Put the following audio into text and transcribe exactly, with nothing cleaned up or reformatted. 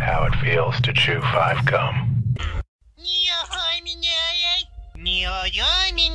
how it feels to chew five gum. Не ой меня, не ой меня.